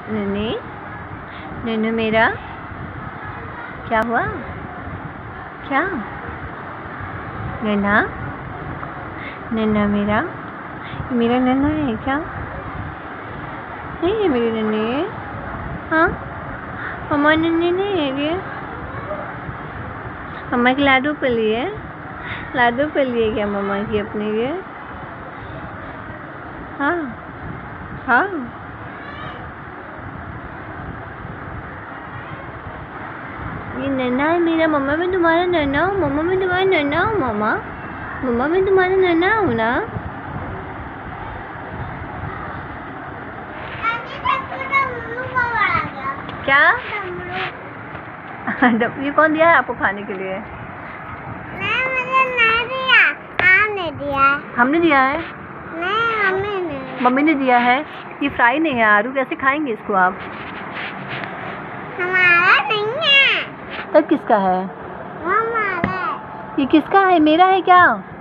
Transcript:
नन्हे नन्नू मेरा क्या हुआ? क्या नन्हा नन्हा मेरा नन्हा है क्या? नहीं है मेरे नन्हे? हाँ मम्मा नन्हे नहीं है ये? मम्मा की लाडू पली है? लाडू पली है क्या मम्मा की अपने ये? हाँ हाँ ये नन्हा है मेरा। मम्मा मैं तुम्हारा नन्हा हूँ। मम्मा मैं तुम्हारा नन्हा हूँ। मम्मा मम्मा मैं तुम्हारा नन्हा हूँ ना? क्या? ये कौन दिया है आपको खाने के लिए? मुझे नहीं दिया, आपने दिया है। हमने दिया है? नहीं मम्मी ने। मम्मी ने दिया है। ये फ्राई नहीं है आलू, कैसे खाएंगे इसको आप? हमारा नहीं है। तब किसका है? हमारा है। ये किसका है? मेरा है क्या?